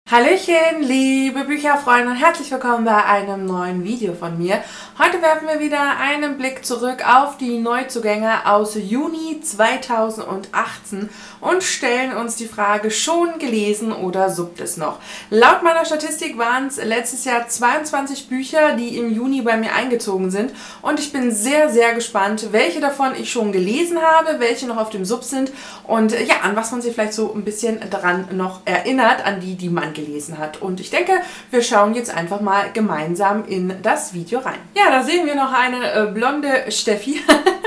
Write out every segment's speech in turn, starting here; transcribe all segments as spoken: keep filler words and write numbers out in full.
Hallöchen, liebe Bücherfreunde und herzlich willkommen bei einem neuen Video von mir. Heute werfen wir wieder einen Blick zurück auf die Neuzugänge aus Juni zweitausendachtzehn und stellen uns die Frage, schon gelesen oder suppt es noch? Laut meiner Statistik waren es letztes Jahr zweiundzwanzig Bücher, die im Juni bei mir eingezogen sind und ich bin sehr, sehr gespannt, welche davon ich schon gelesen habe, welche noch auf dem Sub sind und ja, an was man sich vielleicht so ein bisschen dran noch erinnert, an die, die man gelesen hat. Und ich denke, wir schauen jetzt einfach mal gemeinsam in das Video rein. Ja, da sehen wir noch eine äh, blonde Steffi.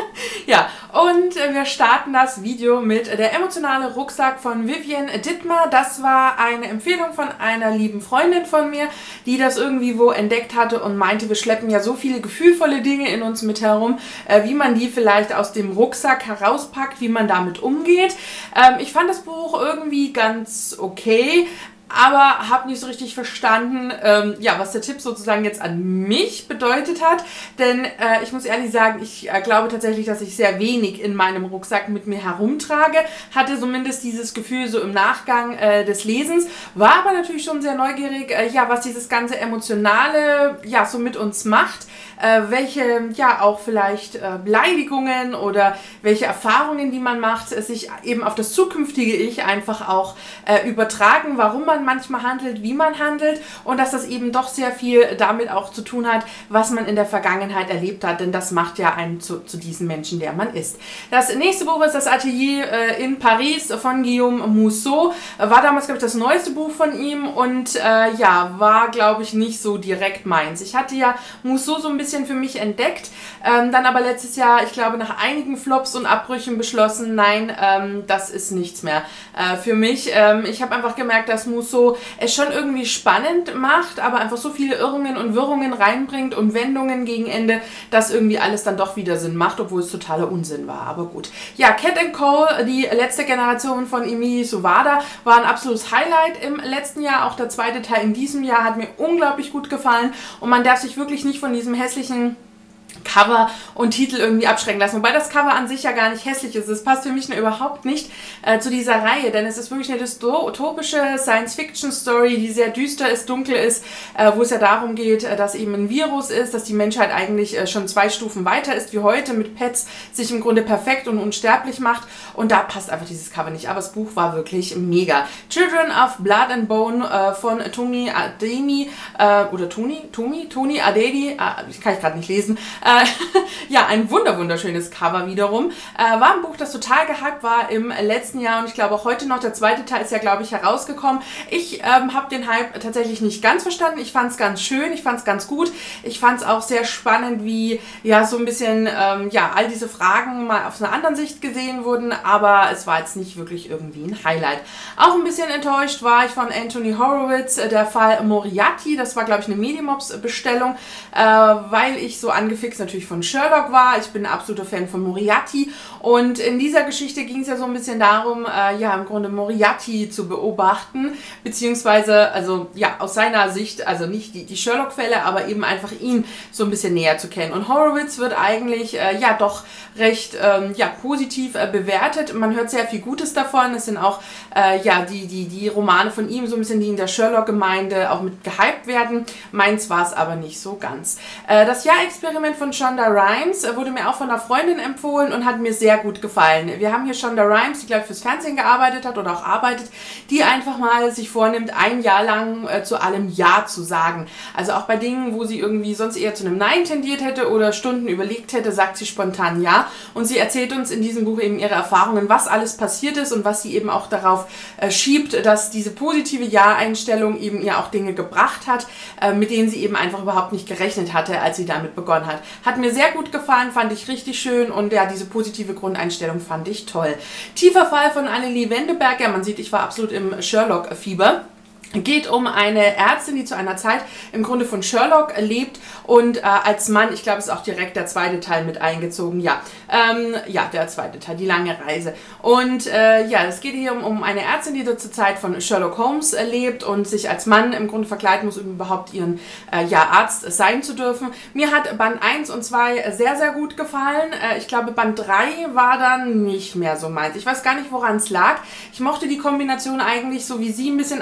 Ja, und äh, wir starten das Video mit Der emotionale Rucksack von Vivian Dittmar. Das war eine Empfehlung von einer lieben Freundin von mir, die das irgendwie wo entdeckt hatte und meinte, wir schleppen ja so viele gefühlvolle Dinge in uns mit herum, äh, wie man die vielleicht aus dem Rucksack herauspackt, wie man damit umgeht. Ähm, ich fand das Buch irgendwie ganz okay, aber habe nicht so richtig verstanden, ähm, ja, was der Tipp sozusagen jetzt an mich bedeutet hat. Denn äh, ich muss ehrlich sagen, ich äh, glaube tatsächlich, dass ich sehr wenig in meinem Rucksack mit mir herumtrage. Hatte zumindest dieses Gefühl so im Nachgang äh, des Lesens. War aber natürlich schon sehr neugierig, äh, ja, was dieses ganze Emotionale ja so mit uns macht. Äh, welche, ja, auch vielleicht äh, Beleidigungen oder welche Erfahrungen, die man macht, äh, sich eben auf das zukünftige Ich einfach auch äh, übertragen, warum man manchmal handelt, wie man handelt und dass das eben doch sehr viel damit auch zu tun hat, was man in der Vergangenheit erlebt hat, denn das macht ja einen zu, zu diesem Menschen, der man ist. Das nächste Buch ist Das Atelier äh, in Paris von Guillaume Musso. War damals, glaube ich, das neueste Buch von ihm und äh, ja, war, glaube ich, nicht so direkt meins. Ich hatte ja Musso so ein bisschen für mich entdeckt, ähm, dann aber letztes Jahr, ich glaube, nach einigen Flops und Abbrüchen beschlossen, nein, ähm, das ist nichts mehr äh, für mich. Ähm, ich habe einfach gemerkt, dass Musso es schon irgendwie spannend macht, aber einfach so viele Irrungen und Wirrungen reinbringt und Wendungen gegen Ende, dass irgendwie alles dann doch wieder Sinn macht, obwohl es totaler Unsinn war, aber gut. Ja, Cat and Cole, die letzte Generation von Emily Suvada, war ein absolutes Highlight im letzten Jahr, auch der zweite Teil in diesem Jahr hat mir unglaublich gut gefallen und man darf sich wirklich nicht von diesem hässlichen Cover und Titel irgendwie abschrecken lassen. Wobei das Cover an sich ja gar nicht hässlich ist. Es passt für mich nur überhaupt nicht äh, zu dieser Reihe, denn es ist wirklich eine dystopische Science-Fiction-Story, die sehr düster ist, dunkel ist, äh, wo es ja darum geht, äh, dass eben ein Virus ist, dass die Menschheit eigentlich äh, schon zwei Stufen weiter ist wie heute, mit Pets sich im Grunde perfekt und unsterblich macht und da passt einfach dieses Cover nicht. Aber das Buch war wirklich mega. Children of Blood and Bone äh, von Tony Ademi äh, oder Tony? Tony? Tony Adedi? Ah, kann ich gerade nicht lesen. Äh, ja, ein wunder wunderschönes Cover wiederum. Äh, war ein Buch, das total gehypt war im letzten Jahr und ich glaube auch heute noch. Der zweite Teil ist ja, glaube ich, herausgekommen. Ich ähm, habe den Hype tatsächlich nicht ganz verstanden. Ich fand es ganz schön, ich fand es ganz gut. Ich fand es auch sehr spannend, wie ja so ein bisschen ähm, ja all diese Fragen mal aus einer anderen Sicht gesehen wurden, aber es war jetzt nicht wirklich irgendwie ein Highlight. Auch ein bisschen enttäuscht war ich von Anthony Horowitz, der Fall Moriarty. Das war, glaube ich, eine Medimobs-Bestellung, äh, weil ich so angefixt natürlich von Sherlock war. Ich bin ein absoluter Fan von Moriarty und in dieser Geschichte ging es ja so ein bisschen darum, äh, ja im Grunde Moriarty zu beobachten, beziehungsweise also ja aus seiner Sicht, also nicht die, die Sherlock-Fälle, aber eben einfach ihn so ein bisschen näher zu kennen. Und Horowitz wird eigentlich äh, ja doch recht ähm, ja, positiv äh, bewertet. Man hört sehr viel Gutes davon. Es sind auch äh, ja die, die, die Romane von ihm so ein bisschen, die in der Sherlock-Gemeinde auch mit gehypt werden. Meins war es aber nicht so ganz. Äh, das Ja-Experiment von Shonda Rhimes wurde mir auch von einer Freundin empfohlen und hat mir sehr gut gefallen. Wir haben hier Shonda Rhimes, die glaube ich fürs Fernsehen gearbeitet hat oder auch arbeitet, die einfach mal sich vornimmt, ein Jahr lang äh, zu allem Ja zu sagen. Also auch bei Dingen, wo sie irgendwie sonst eher zu einem Nein tendiert hätte oder Stunden überlegt hätte, sagt sie spontan Ja. Und sie erzählt uns in diesem Buch eben ihre Erfahrungen, was alles passiert ist und was sie eben auch darauf äh, schiebt, dass diese positive Ja-Einstellung eben ihr auch Dinge gebracht hat, äh, mit denen sie eben einfach überhaupt nicht gerechnet hatte, als sie damit begonnen hat. Hat mir sehr gut gefallen, fand ich richtig schön und ja, diese positive Grundeinstellung fand ich toll. Tiefer Fall von Annelie Wendeberg, ja man sieht, ich war absolut im Sherlock-Fieber. Geht um eine Ärztin, die zu einer Zeit im Grunde von Sherlock lebt und äh, als Mann, ich glaube, ist auch direkt der zweite Teil mit eingezogen, ja, ähm, ja, der zweite Teil, die lange Reise. Und äh, ja, es geht hier um, um eine Ärztin, die zur Zeit von Sherlock Holmes äh, lebt und sich als Mann im Grunde verkleiden muss, um überhaupt ihren äh, ja, Arzt sein zu dürfen. Mir hat Band eins und zwei sehr, sehr gut gefallen. Äh, ich glaube, Band drei war dann nicht mehr so meins. Ich weiß gar nicht, woran es lag. Ich mochte die Kombination eigentlich, so wie sie ein bisschen ans Werk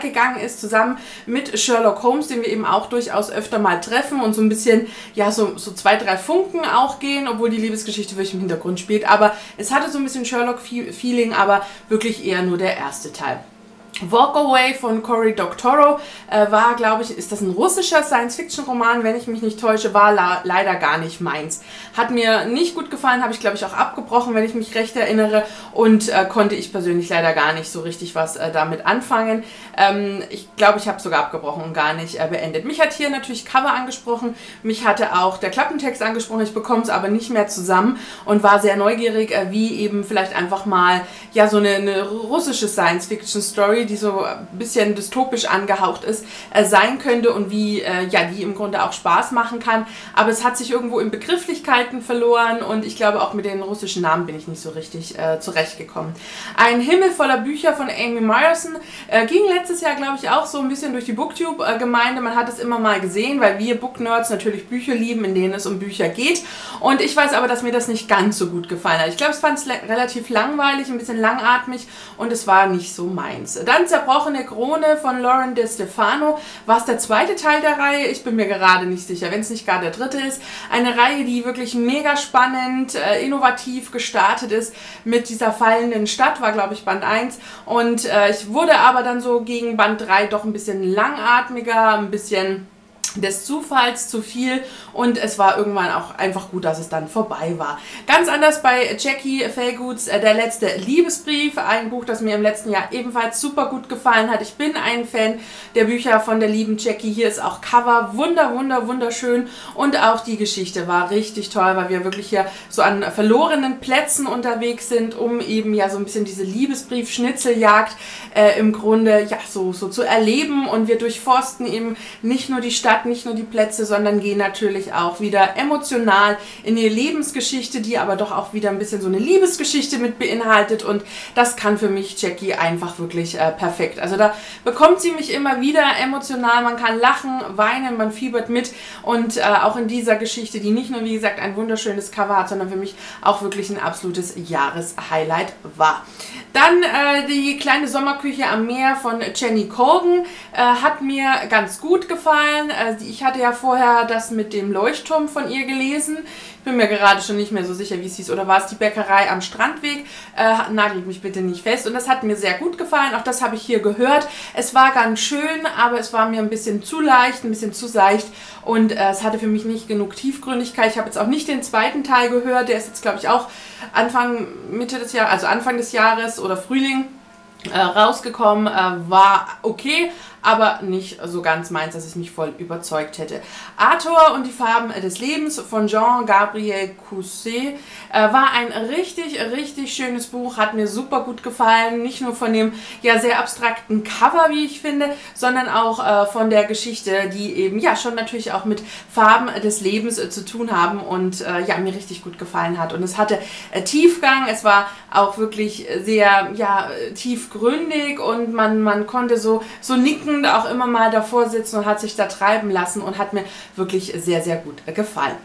gegangen ist, zusammen mit Sherlock Holmes, den wir eben auch durchaus öfter mal treffen und so ein bisschen, ja, so, so zwei, drei Funken auch gehen, obwohl die Liebesgeschichte wirklich im Hintergrund spielt. Aber es hatte so ein bisschen Sherlock-Feeling, aber wirklich eher nur der erste Teil. Walk Away von Cory Doctorow äh, war, glaube ich, ist das ein russischer Science-Fiction-Roman, wenn ich mich nicht täusche, war leider gar nicht meins. Hat mir nicht gut gefallen, habe ich, glaube ich, auch abgebrochen, wenn ich mich recht erinnere, und äh, konnte ich persönlich leider gar nicht so richtig was äh, damit anfangen. Ähm, ich glaube, ich habe sogar abgebrochen und gar nicht äh, beendet. Mich hat hier natürlich Cover angesprochen, mich hatte auch der Klappentext angesprochen, ich bekomme es aber nicht mehr zusammen und war sehr neugierig, äh, wie eben vielleicht einfach mal ja so eine, eine russische Science-Fiction-Story, die so ein bisschen dystopisch angehaucht ist, äh, sein könnte und wie äh, ja, die im Grunde auch Spaß machen kann. Aber es hat sich irgendwo in Begrifflichkeiten verloren und ich glaube auch mit den russischen Namen bin ich nicht so richtig äh, zurechtgekommen. Ein Himmel voller Bücher von Amy Myerson äh, ging letztes Jahr, glaube ich, auch so ein bisschen durch die Booktube-Gemeinde. Man hat es immer mal gesehen, weil wir Booknerds natürlich Bücher lieben, in denen es um Bücher geht. Und ich weiß aber, dass mir das nicht ganz so gut gefallen hat. Ich glaube, ich fand es relativ langweilig, ein bisschen langatmig und es war nicht so meins. Dann Zerbrochene Krone von Lauren De Stefano. War es der zweite Teil der Reihe? Ich bin mir gerade nicht sicher, wenn es nicht gar der dritte ist. Eine Reihe, die wirklich mega spannend, äh, innovativ gestartet ist mit dieser fallenden Stadt, war glaube ich Band eins. Und äh, ich wurde aber dann so gegen Band drei doch ein bisschen langatmiger, ein bisschen des Zufalls zu viel und es war irgendwann auch einfach gut, dass es dann vorbei war. Ganz anders bei Jackie Fairgoods äh, Der letzte Liebesbrief, ein Buch, das mir im letzten Jahr ebenfalls super gut gefallen hat. Ich bin ein Fan der Bücher von der lieben Jackie. Hier ist auch Cover wunder, wunder, wunderschön und auch die Geschichte war richtig toll, weil wir wirklich hier so an verlorenen Plätzen unterwegs sind, um eben ja so ein bisschen diese Liebesbrief-Schnitzeljagd äh, im Grunde ja so, so zu erleben und wir durchforsten eben nicht nur die Stadt, nicht nur die Plätze, sondern gehen natürlich auch wieder emotional in ihre Lebensgeschichte, die aber doch auch wieder ein bisschen so eine Liebesgeschichte mit beinhaltet und das kann für mich Jackie einfach wirklich äh, perfekt. Also da bekommt sie mich immer wieder emotional, man kann lachen, weinen, man fiebert mit und äh, auch in dieser Geschichte, die nicht nur wie gesagt ein wunderschönes Cover hat, sondern für mich auch wirklich ein absolutes Jahreshighlight war. Dann äh, die kleine Sommerküche am Meer von Jenny Colgan äh, hat mir ganz gut gefallen. Äh, ich hatte ja vorher das mit dem Leuchtturm von ihr gelesen. Ich bin mir gerade schon nicht mehr so sicher, wie es hieß. Oder war es die Bäckerei am Strandweg? Äh, nagelt mich bitte nicht fest. Und das hat mir sehr gut gefallen. Auch das habe ich hier gehört. Es war ganz schön, aber es war mir ein bisschen zu leicht, ein bisschen zu seicht. Und äh, es hatte für mich nicht genug Tiefgründigkeit. Ich habe jetzt auch nicht den zweiten Teil gehört. Der ist jetzt, glaube ich, auch Anfang, Mitte des Jahres, also Anfang des Jahres oder Frühling äh, rausgekommen. Äh, war okay, aber nicht so ganz meins, dass es mich voll überzeugt hätte. Arthur und die Farben des Lebens von Jean-Gabriel Cousset äh, war ein richtig, richtig schönes Buch, hat mir super gut gefallen, nicht nur von dem ja sehr abstrakten Cover, wie ich finde, sondern auch äh, von der Geschichte, die eben ja schon natürlich auch mit Farben des Lebens äh, zu tun haben und äh, ja, mir richtig gut gefallen hat. Und es hatte äh, Tiefgang, es war auch wirklich sehr ja, tiefgründig und man, man konnte so, so nicken, auch immer mal davor sitzen und hat sich da treiben lassen und hat mir wirklich sehr, sehr gut gefallen.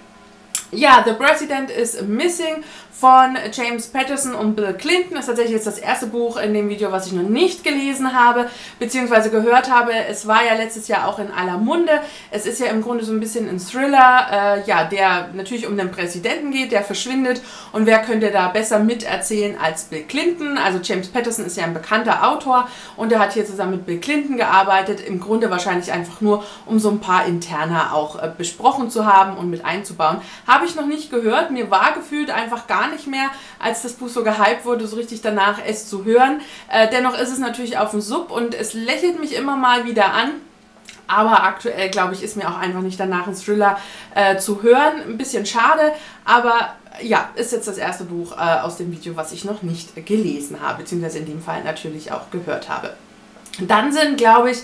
Ja, The President is Missing von James Patterson und Bill Clinton. Das ist tatsächlich jetzt das erste Buch in dem Video, was ich noch nicht gelesen habe, beziehungsweise gehört habe. Es war ja letztes Jahr auch in aller Munde. Es ist ja im Grunde so ein bisschen ein Thriller, äh, ja, der natürlich um den Präsidenten geht, der verschwindet. Und wer könnte da besser miterzählen als Bill Clinton? Also James Patterson ist ja ein bekannter Autor und er hat hier zusammen mit Bill Clinton gearbeitet. Im Grunde wahrscheinlich einfach nur, um so ein paar Interna auch äh, besprochen zu haben und mit einzubauen. Habe ich noch nicht gehört. Mir war gefühlt einfach gar nicht mehr, als das Buch so gehypt wurde, so richtig danach es zu hören. Äh, dennoch ist es natürlich auf dem Sub und es lächelt mich immer mal wieder an. Aber aktuell, glaube ich, ist mir auch einfach nicht danach ein Thriller äh, zu hören. Ein bisschen schade, aber ja, ist jetzt das erste Buch äh, aus dem Video, was ich noch nicht gelesen habe, beziehungsweise in dem Fall natürlich auch gehört habe. Dann sind, glaube ich,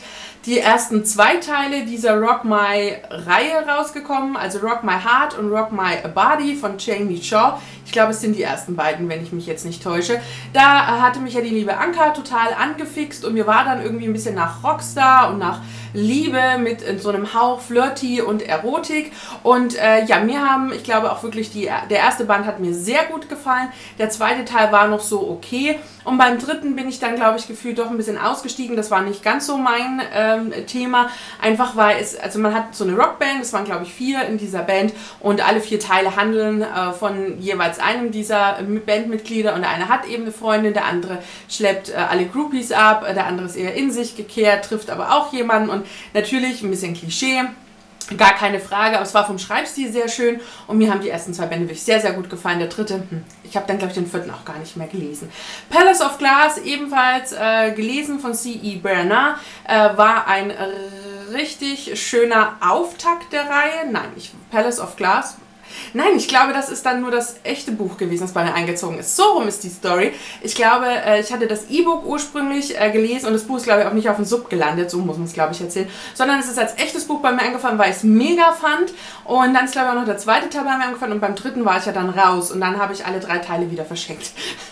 die ersten zwei Teile dieser Rock My-Reihe rausgekommen, also Rock My Heart und Rock My Body von Jamie Shaw. Ich glaube, es sind die ersten beiden, wenn ich mich jetzt nicht täusche. Da hatte mich ja die liebe Anka total angefixt und mir war dann irgendwie ein bisschen nach Rockstar und nach Liebe mit so einem Hauch Flirty und Erotik. Und äh, ja, mir haben, ich glaube auch wirklich, die, der erste Band hat mir sehr gut gefallen. Der zweite Teil war noch so okay. Und beim dritten bin ich dann, glaube ich, gefühlt doch ein bisschen ausgestiegen. Das war nicht ganz so mein ähm, Thema. Einfach weil es, also man hat so eine Rockband, es waren, glaube ich, vier in dieser Band. Und alle vier Teile handeln äh, von jeweils einem dieser Bandmitglieder. Und der eine hat eben eine Freundin, der andere schleppt äh, alle Groupies ab, der andere ist eher in sich gekehrt, trifft aber auch jemanden. Und natürlich ein bisschen Klischee, gar keine Frage, aber es war vom Schreibstil sehr schön und mir haben die ersten zwei Bände wirklich sehr, sehr gut gefallen. Der dritte, hm, ich habe dann, glaube ich, den vierten auch gar nicht mehr gelesen. Palace of Glass, ebenfalls äh, gelesen von C E Bernard, äh, war ein richtig schöner Auftakt der Reihe. Nein, ich, Palace of Glass. Nein, ich glaube, das ist dann nur das echte Buch gewesen, das bei mir eingezogen ist. So rum ist die Story. Ich glaube, ich hatte das E-Book ursprünglich gelesen und das Buch ist, glaube ich, auch nicht auf dem Sub gelandet, so muss man es, glaube ich, erzählen, sondern es ist als echtes Buch bei mir eingefallen, weil ich es mega fand und dann ist, glaube ich, auch noch der zweite Teil bei mir eingefallen und beim dritten war ich ja dann raus und dann habe ich alle drei Teile wieder verschenkt.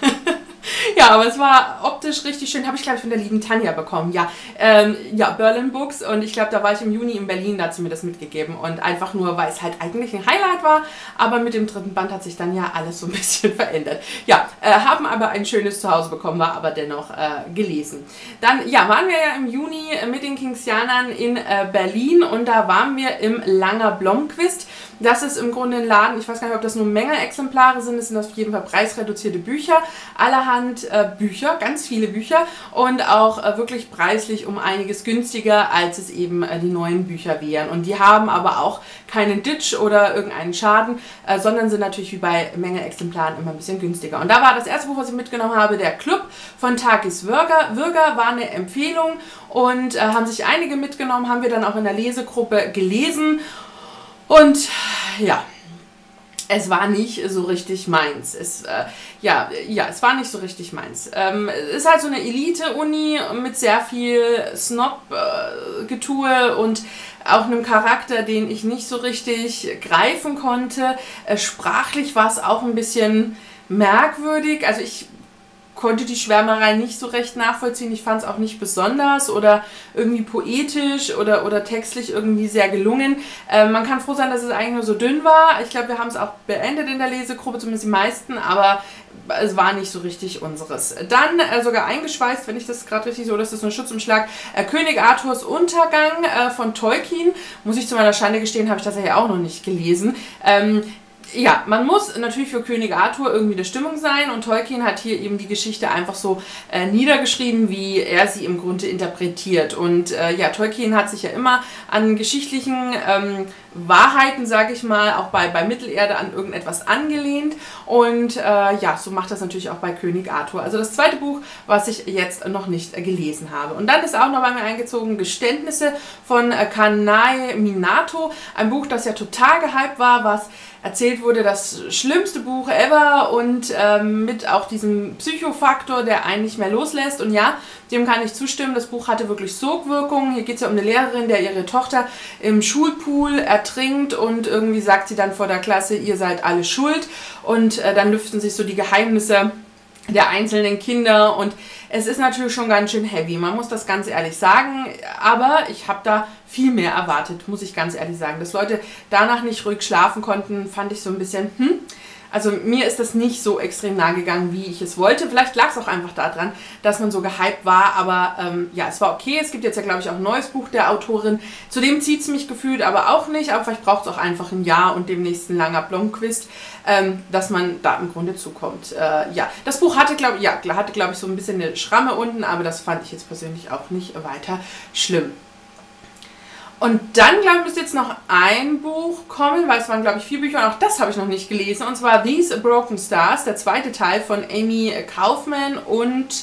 Ja, aber es war optisch richtig schön. Habe ich, glaube ich, von der lieben Tanja bekommen. Ja, ähm, ja, Berlin Books. Und ich glaube, da war ich im Juni in Berlin, da hat sie mir das mitgegeben. Und einfach nur, weil es halt eigentlich ein Highlight war. Aber mit dem dritten Band hat sich dann ja alles so ein bisschen verändert. Ja, äh, haben aber ein schönes Zuhause bekommen, war aber dennoch äh, gelesen. Dann, ja, waren wir ja im Juni mit den Kingsianern in äh, Berlin. Und da waren wir im Langer Blomqvist. Das ist im Grunde ein Laden, ich weiß gar nicht, ob das nur Menge-Exemplare sind, es sind auf jeden Fall preisreduzierte Bücher, allerhand äh, Bücher, ganz viele Bücher und auch äh, wirklich preislich um einiges günstiger, als es eben äh, die neuen Bücher wären. Und die haben aber auch keinen Ditch oder irgendeinen Schaden, äh, sondern sind natürlich wie bei Menge-Exemplaren immer ein bisschen günstiger. Und da war das erste Buch, was ich mitgenommen habe, der Club von Takis Würger. Würger war eine Empfehlung und äh, haben sich einige mitgenommen, haben wir dann auch in der Lesegruppe gelesen. Und ja, es war nicht so richtig meins. Es, äh, ja, ja, es war nicht so richtig meins. Ähm, es ist halt so eine Elite-Uni mit sehr viel Snob-Getue äh, und auch einem Charakter, den ich nicht so richtig greifen konnte. Äh, sprachlich war es auch ein bisschen merkwürdig. Also ich konnte die Schwärmerei nicht so recht nachvollziehen. Ich fand es auch nicht besonders oder irgendwie poetisch oder, oder textlich irgendwie sehr gelungen. Äh, man kann froh sein, dass es eigentlich nur so dünn war. Ich glaube, wir haben es auch beendet in der Lesegruppe, zumindest die meisten, aber es war nicht so richtig unseres. Dann äh, sogar eingeschweißt, wenn ich das gerade richtig so, das ist ein Schutzumschlag, äh, König Arthurs Untergang äh, von Tolkien. Muss ich zu meiner Schande gestehen, habe ich das ja auch noch nicht gelesen. Ähm, Ja, man muss natürlich für König Arthur irgendwie der Stimmung sein und Tolkien hat hier eben die Geschichte einfach so äh, niedergeschrieben, wie er sie im Grunde interpretiert. Und äh, ja, Tolkien hat sich ja immer an geschichtlichen ähm, Wahrheiten, sage ich mal, auch bei, bei Mittelerde an irgendetwas angelehnt. Und äh, ja, so macht das natürlich auch bei König Arthur. Also das zweite Buch, was ich jetzt noch nicht äh, gelesen habe. Und dann ist auch noch bei mir eingezogen Geständnisse von äh, Kanai Minato. Ein Buch, das ja total gehypt war, was erzählt wurde, das schlimmste Buch ever und ähm, mit auch diesem Psychofaktor, der einen nicht mehr loslässt. Und ja, dem kann ich zustimmen, das Buch hatte wirklich Sogwirkungen. Hier geht es ja um eine Lehrerin, der ihre Tochter im Schulpool ertrinkt und irgendwie sagt sie dann vor der Klasse, ihr seid alle schuld. Und äh, dann lüften sich so die Geheimnisse der einzelnen Kinder und es ist natürlich schon ganz schön heavy, man muss das ganz ehrlich sagen, aber ich habe da viel mehr erwartet, muss ich ganz ehrlich sagen. Dass Leute danach nicht ruhig schlafen konnten, fand ich so ein bisschen, hm, also mir ist das nicht so extrem nahe gegangen, wie ich es wollte. Vielleicht lag es auch einfach daran, dass man so gehypt war, aber ähm, ja, es war okay. Es gibt jetzt ja, glaube ich, auch ein neues Buch der Autorin. Zudem zieht es mich gefühlt aber auch nicht, aber vielleicht braucht es auch einfach ein Jahr und demnächst ein langer Blomqvist, ähm, dass man da im Grunde zukommt. Äh, ja, das Buch hatte, glaube ja, hatte, glaube ich, so ein bisschen eine Schramme unten, aber das fand ich jetzt persönlich auch nicht weiter schlimm. Und dann, glaube ich, müsste jetzt noch ein Buch kommen, weil es waren, glaube ich, vier Bücher und auch das habe ich noch nicht gelesen. Und zwar These Broken Stars, der zweite Teil von Amy Kaufman und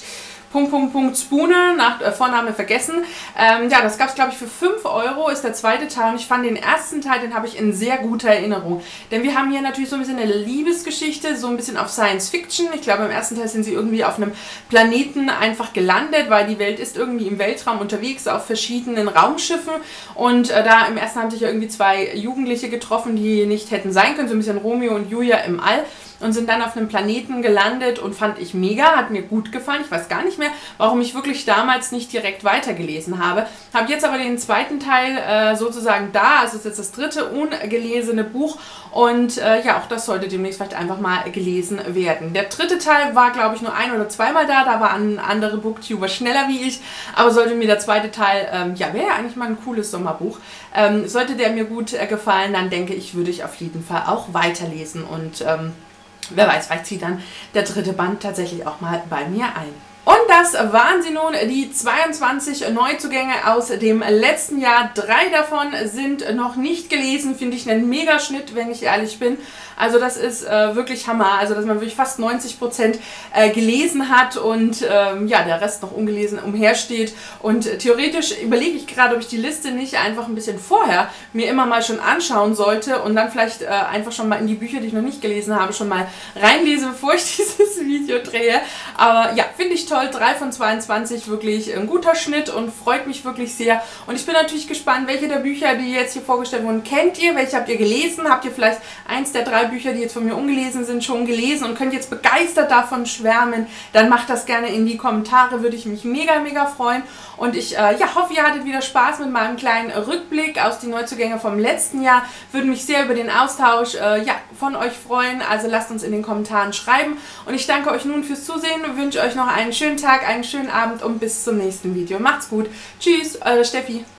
Punkt, Punkt, Punkt, Spooner, nach äh, Vorname vergessen. Ähm, ja, das gab es, glaube ich, für fünf Euro, ist der zweite Teil. Und ich fand den ersten Teil, den habe ich in sehr guter Erinnerung. Denn wir haben hier natürlich so ein bisschen eine Liebesgeschichte, so ein bisschen auf Science Fiction. Ich glaube, im ersten Teil sind sie irgendwie auf einem Planeten einfach gelandet, weil die Welt ist irgendwie im Weltraum unterwegs, auf verschiedenen Raumschiffen. Und äh, da im ersten haben sich ja irgendwie zwei Jugendliche getroffen, die nicht hätten sein können, so ein bisschen Romeo und Julia im All. Und sind dann auf einem Planeten gelandet und fand ich mega, hat mir gut gefallen. Ich weiß gar nicht mehr, warum ich wirklich damals nicht direkt weitergelesen habe. Habe jetzt aber den zweiten Teil äh, sozusagen da, also ist jetzt das dritte ungelesene Buch und äh, ja, auch das sollte demnächst vielleicht einfach mal gelesen werden. Der dritte Teil war, glaube ich, nur ein- oder zweimal da, da waren andere Booktuber schneller wie ich, aber sollte mir der zweite Teil, ähm, ja, wäre ja eigentlich mal ein cooles Sommerbuch, ähm, sollte der mir gut äh, gefallen, dann denke ich, würde ich auf jeden Fall auch weiterlesen und ähm, wer weiß, vielleicht zieht dann der dritte Band tatsächlich auch mal bei mir ein. Und das waren sie nun, die zweiundzwanzig Neuzugänge aus dem letzten Jahr. Drei davon sind noch nicht gelesen, finde ich einen Megaschnitt, wenn ich ehrlich bin. Also das ist äh, wirklich Hammer, also dass man wirklich fast neunzig Prozent äh, gelesen hat und ähm, ja, der Rest noch ungelesen umhersteht. Und äh, theoretisch überlege ich gerade, ob ich die Liste nicht einfach ein bisschen vorher mir immer mal schon anschauen sollte und dann vielleicht äh, einfach schon mal in die Bücher, die ich noch nicht gelesen habe, schon mal reinlese, bevor ich dieses Video drehe. Aber ja, finde ich toll, drei von zweiundzwanzig, wirklich ein guter Schnitt und freut mich wirklich sehr. Und ich bin natürlich gespannt, welche der Bücher, die jetzt hier vorgestellt wurden, kennt ihr? Welche habt ihr gelesen? Habt ihr vielleicht eins der drei Bücher, die jetzt von mir ungelesen sind, schon gelesen und könnt jetzt begeistert davon schwärmen? Dann macht das gerne in die Kommentare, würde ich mich mega, mega freuen. Und ich äh, ja, hoffe, ihr hattet wieder Spaß mit meinem kleinen Rückblick aus den Neuzugängen vom letzten Jahr. Würde mich sehr über den Austausch äh, ja, von euch freuen. Also lasst uns in den Kommentaren schreiben. Und ich danke euch nun fürs Zusehen, wünsche euch noch einen schönen Tag, einen schönen Abend und bis zum nächsten Video. Macht's gut. Tschüss, eure Steffi.